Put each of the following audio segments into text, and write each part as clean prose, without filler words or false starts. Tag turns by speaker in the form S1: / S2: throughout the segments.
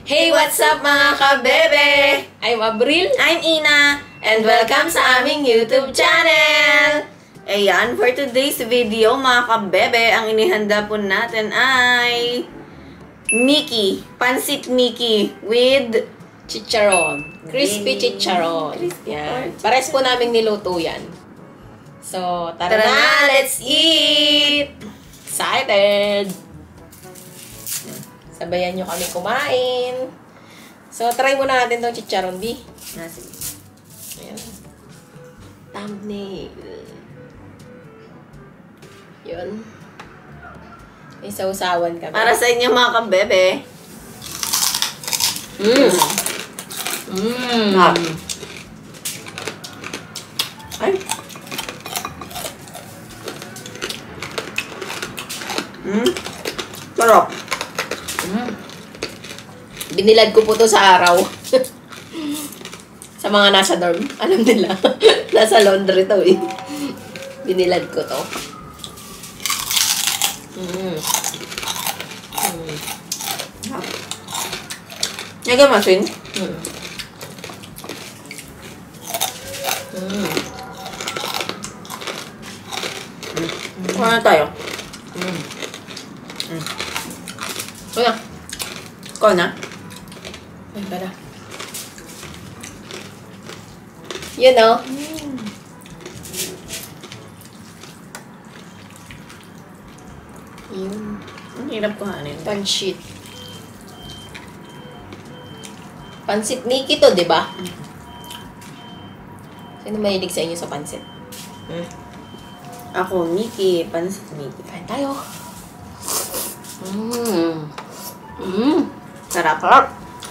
S1: Hey, what's up mga kabebe?
S2: I'm Abril.
S1: I'm Ina. And welcome sa aming YouTube channel! Ayan, for today's video mga kabebe, ang inihanda po natin ay Mickey, Pansit Mickey with
S2: Chicharon. Crispy
S1: Yay.
S2: chicharon.
S1: Crispy
S2: Yan.
S1: chicharon.
S2: Pares po namin niluto yan. So, tara
S1: Tara
S2: na.
S1: na, let's eat!
S2: Excited! Sabayan nyo kami kumain. So, try muna natin tong chicharon, B.
S1: Nasi.
S2: Ayan. Thumbnail. Yun. May sausawan kami.
S1: Para sa inyo mga kabebe. Ah. Ay. Sarap.
S2: Binilad ko po to sa araw. Sa mga nasa dorm. Alam nila. Nasa laundry to eh. Binilad ko to.
S1: Nyaga masin. Kuha na tayo.
S2: Wala.
S1: Kuha na.
S2: Ay, tara. Yun o. Yun.
S1: Ang hirap kuhanin.
S2: Pansit. Pansit Mickey to, di ba? Sino mahilig sa inyo sa pansit?
S1: Ako, Mickey. Pansit Mickey.
S2: Kain tayo.
S1: Sarap.
S2: Sarap.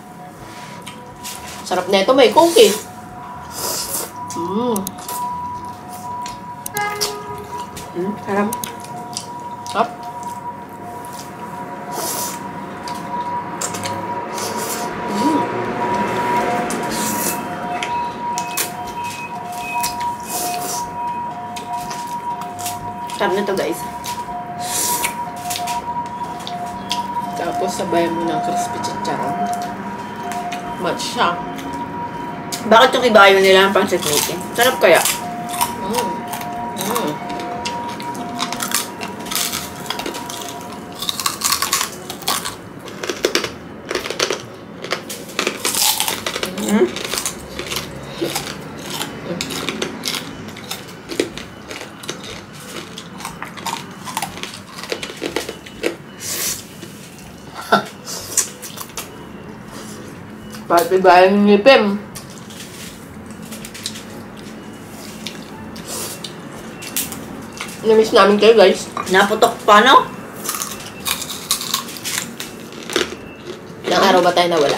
S2: Sarap na ito. May cookie.
S1: Sarap.
S2: Sarap.
S1: Sarap nito guys.
S2: Tapos sabayan mo ng crispy chicharon. Matcha.
S1: Bakit yung iba ayaw nila ang pansit Mickey? Sarap kaya?
S2: Pati gaya ng ngipim. Namiss namin kayo guys.
S1: Naputok pa, no?
S2: Ilang araw ba tayo nawala?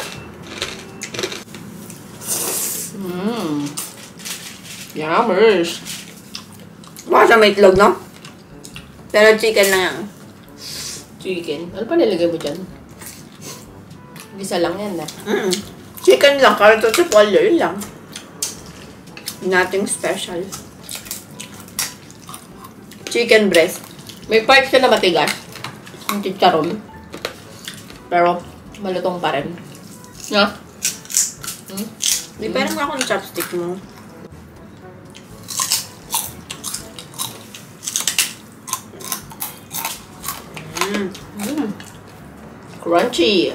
S2: Yummers.
S1: Baka siya may itlog, no? Pero chicken lang yan.
S2: Chicken. Ano pa nilagay mo dyan? Gisa lang yan na.
S1: Chicken lang, kahit ito pollo, yun lang. Nothing special. Chicken breast.
S2: May part siya na matigas. Yung chicharon. Pero, malutong pa rin. Na?
S1: Di parang ako ng chopstick mo.
S2: Crunchy.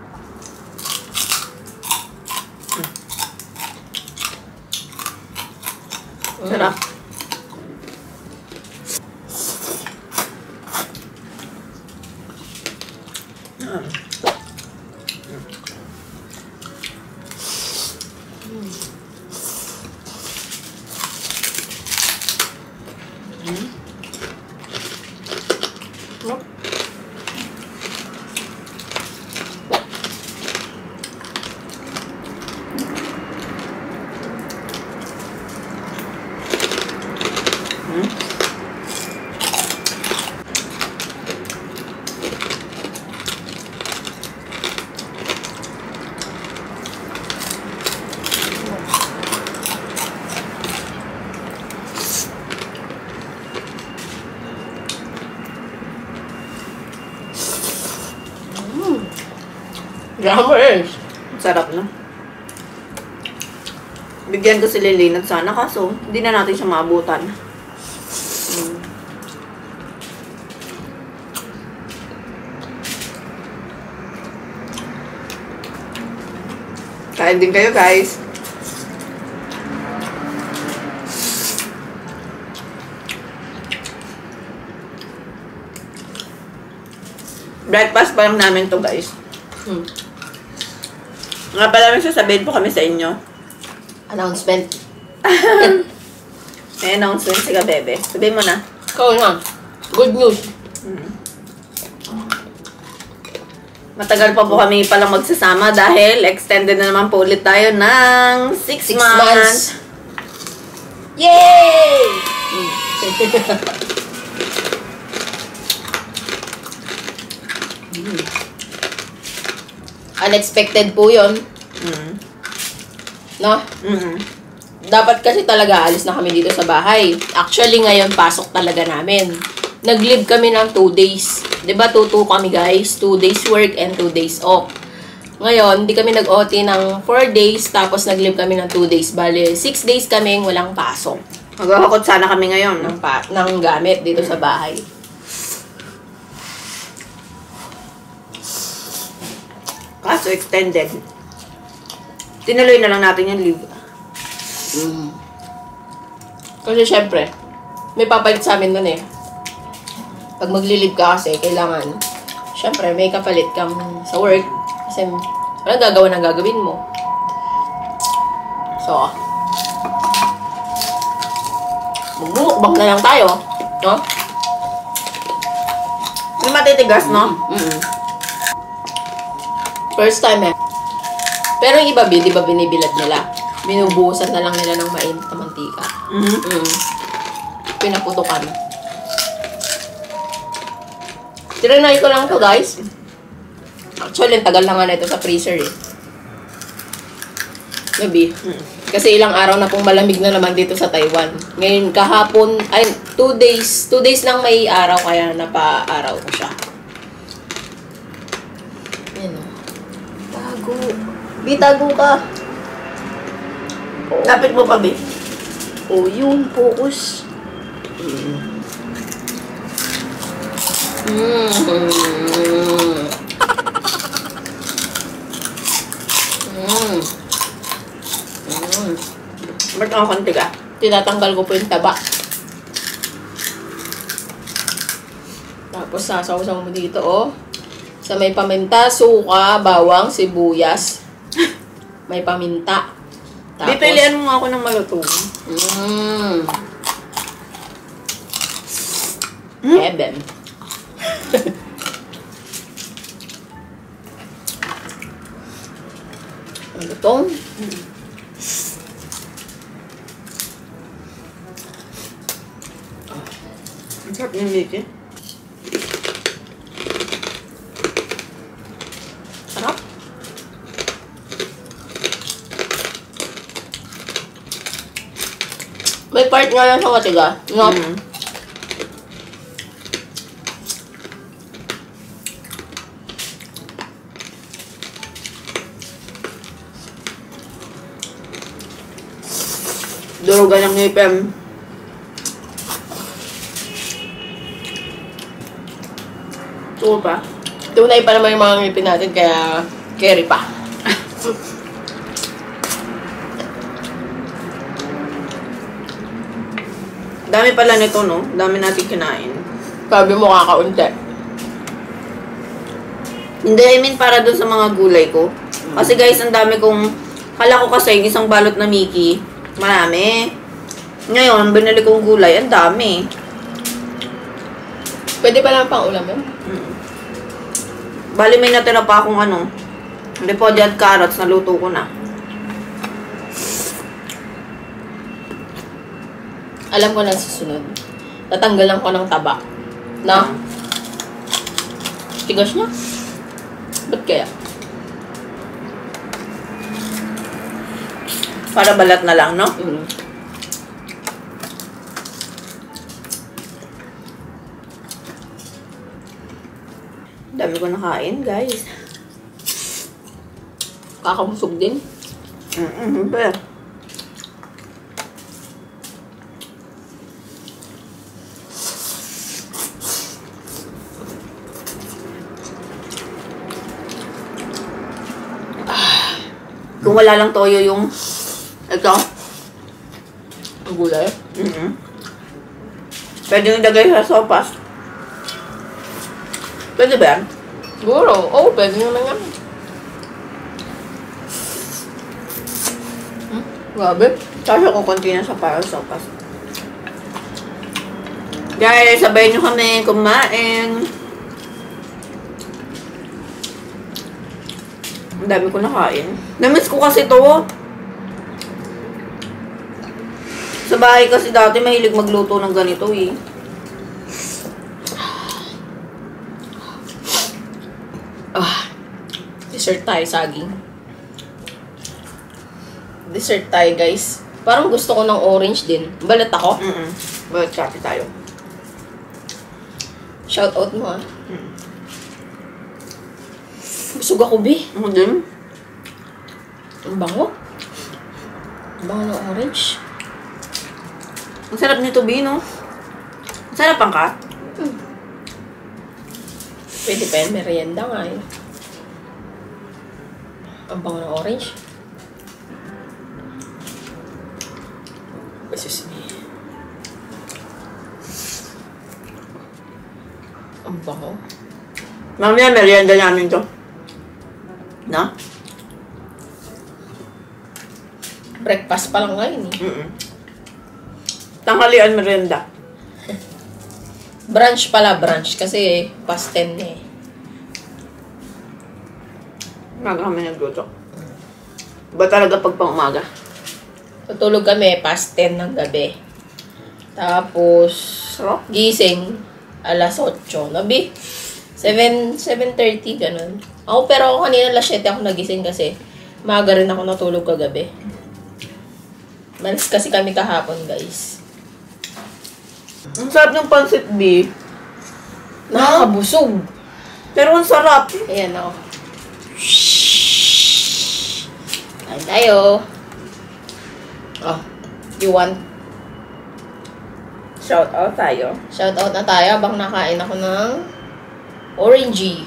S1: Sarap.
S2: Grammars.
S1: Sarap na. Bigyan ko si Lilinat sana kaso hindi na natin siya maabutan. Kain din kayo, guys. Breakfast pa lang namin to, guys. Nga pala may sasabihin po kami sa inyo.
S2: Announcement.
S1: May announcement si Kabebe. Sabihin mo na.
S2: Ikaw na. Good news.
S1: Matagal pa po kami palang magsasama dahil extended na naman po ulit tayo ng 6 months.
S2: Yay! Unexpected po yun. No? Dapat kasi talaga alis na kami dito sa bahay. Actually, ngayon pasok talaga namin. Nag-leave kami ng 2 days. Diba, 2-2 kami guys. 2 days work and 2 days off. Ngayon, hindi kami nag-OT ng 4 days, tapos nag-leave kami ng 2 days. Bale, 6 days kaming walang pasok.
S1: Maghahakot sana kami ngayon.
S2: Ng gamit dito sa bahay.
S1: Kaso extended. Tinuloy na lang natin yung leave.
S2: Kasi syempre, may papalit sa amin nun eh. Pag magli-leave ka kasi, kailangan, syempre, may kapalit kang sa work. Kasi, walang gagawa ng gagawin mo. So, magmumukbang na lang tayo. No?
S1: Hindi matitigas, no?
S2: First time eh. Pero yung iba, di ba binibilad nila? Binubuhusan na lang nila ng mainit na mantika. Pinaputukan. Tiranay ko lang to guys. Actually, ang tagal na nga na ito sa freezer eh. Maybe. Kasi ilang araw na pong malamig na naman dito sa Taiwan. Ngayon, kahapon, ay, 2 days. 2 days lang may araw, kaya napa-araw ko siya. Yan o. Tago. Bitago ka.
S1: Lapit mo pa, Bi.
S2: Yun. Focus.
S1: Ba't ang konti ka?
S2: Tinatanggal ko po yung taba. Tapos sasaw-saw mo dito, oh. Sa may paminta, suka, bawang, sibuyas. May paminta. Tapos,
S1: Pipilian mo ako ng malutong.
S2: Heaven. Malutong.
S1: Ang sarap yung Mickey.
S2: Sarap. May part nga lang sa katiga. No?
S1: Durugan ng ngipin.
S2: Tuwa pa. Tunay pa naman yung mga ngipin natin, kaya carry pa.
S1: Dami pala nito, no? Dami natin kinain.
S2: Sabi mo kakaunti.
S1: Hindi, I mean para dun sa mga gulay ko. Kasi guys, ang dami kong... Kala ko kasi isang balot na Mickey. Marami. Ngayon, binili kong gulay. Ang dami.
S2: Pwede pa lang pang ulam yun?
S1: Bali, may natira pa akong ano. Repolyo at carrots. Naluto ko na.
S2: Alam ko na susunod. Tatanggalan ko ng taba. Na? Tigas niya? Ba't kaya?
S1: Para balat na lang, no? Dami ko nakain, guys.
S2: Kakabusog din.
S1: Be. Kung wala lang toyo yung ito.
S2: Ang gulay.
S1: Pwede yung ilagay sa sopas. Pwede ba yan?
S2: Siguro. Oo, pwede naman yan.
S1: Grabe. Kasi kung konti na sa para sopas. Guys, sabayin nyo kami kumain. Ang dami ko nakain. Namiss ko kasi to. Sa bahay kasi dati mahilig magluto ng ganito eh.
S2: Dessert tayo, saging. Dessert tayo, guys. Parang gusto ko ng orange din. Balat ako.
S1: Balat kape tayo.
S2: Shout out mo, ah. Busog ako, Bi.
S1: Ano din?
S2: Ang bango. Ang bango ng orange.
S1: Ang sarap nito, B, no? Ang sarap ang ka?
S2: Pwede pa yan, merienda nga eh. Ang bango ng orange. Excuse me. Ang bango.
S1: Mamaya, merienda namin to. Na?
S2: Breakfast pa lang ngayon eh.
S1: Tanghalian merienda.
S2: Brunch pala, brunch. Kasi past 10 na eh.
S1: Umaga kami nagluto. Ba talaga pag pang umaga?
S2: Tutulog kami past 10 ng gabi. Tapos,
S1: Sarap.
S2: gising alas 8. Nabi? 7:30, ganun. Ako, pero ako kanina alas 7 ako nagising kasi maaga rin ako natulog kagabi. Malis kasi kami kahapon, guys.
S1: Ang sarap ng pancit B.
S2: Nakakabusog.
S1: Pero ang sarap.
S2: Ayan ako. Kain tayo. Oh, you want?
S1: Shout out tayo.
S2: Shout out na tayo habang nakain ako ng orangey.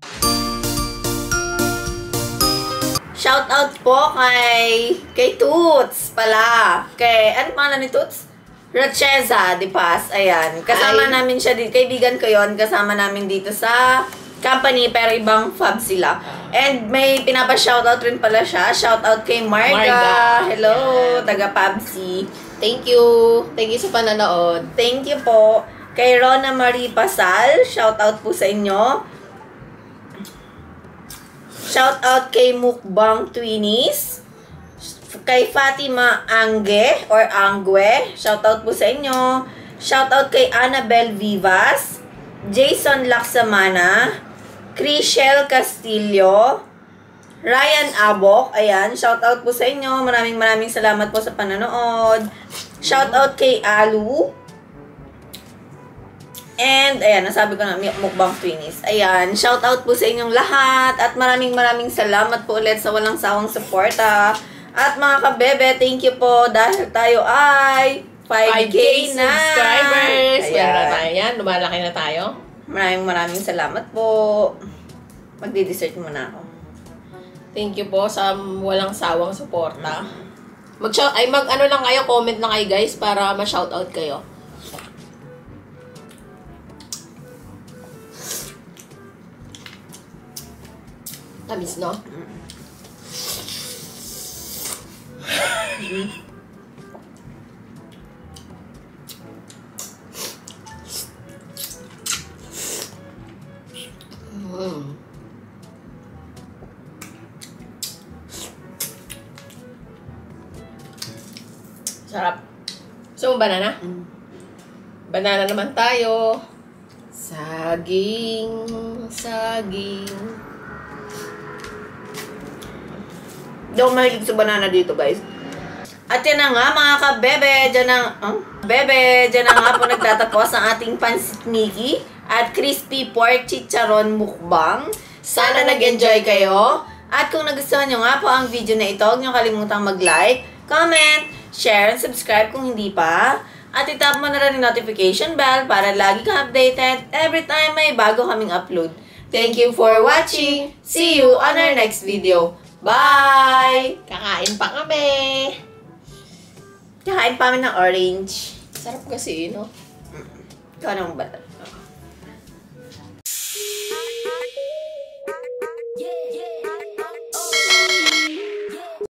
S1: Shout out po kay Toots pala. Kay, ano pangalan ni Toots? Racheza de Paz. Ayan. Kasama namin siya dito. Kaibigan ko yon. Kasama namin dito sa company pero ibang fab sila. And may pinapa-shoutout rin pala siya. Shoutout kay Marga. Hello, taga Pabsi.
S2: Thank you. Thank you sa pananood.
S1: Thank you po. Kay Rona Marie Pasal, shoutout po sa inyo. Shoutout kay Mukbang Twinies. Kay Fatima Angge or Angwe, shoutout po sa inyo. Shoutout kay Annabel Vivas, Jason Laksamana, Crishel Castillo, Ryan Abok, ayan, shoutout po sa inyo. Maraming salamat po sa pananood. Shoutout kay Alu. And, ayan, nasabi ko na, Mukbang Twinies. Ayan, shoutout po sa inyong lahat. At maraming salamat po ulit sa walang sawang suporta. At mga kabebe, thank you po dahil tayo ay 5K na
S2: subscribers.
S1: Ayan.
S2: Meron na tayo yan. Lumalaki na tayo.
S1: Maraming salamat po. Magdi-dessert muna ako.
S2: Thank you po sa walang sawang suporta. Mag-ano lang kayo, comment lang kayo guys para ma-shoutout kayo. Tamis, no? Sarap. So, banana? Banana naman tayo. Saging.
S1: Hindi ako mahilig sa banana dito, guys. At yan na nga, mga kabebe. Diyan na nga po nagtatapos ang ating Pancit Miki at Crispy Pork Chicharon Mukbang. Sana nag-enjoy kayo. At kung nagustuhan nyo nga po ang video na ito, huwag nyo kalimutang mag-like, comment, share, and subscribe kung hindi pa. At itap mo na rin yung notification bell para lagi kang updated every time may bago kaming upload. Thank you for watching. See you on our next video. Bye!
S2: Kakain pa kami.
S1: Kakain pa kami ng orange.
S2: Sarap kasi, no?
S1: Ikaw naman ba?
S3: Yeah, yeah.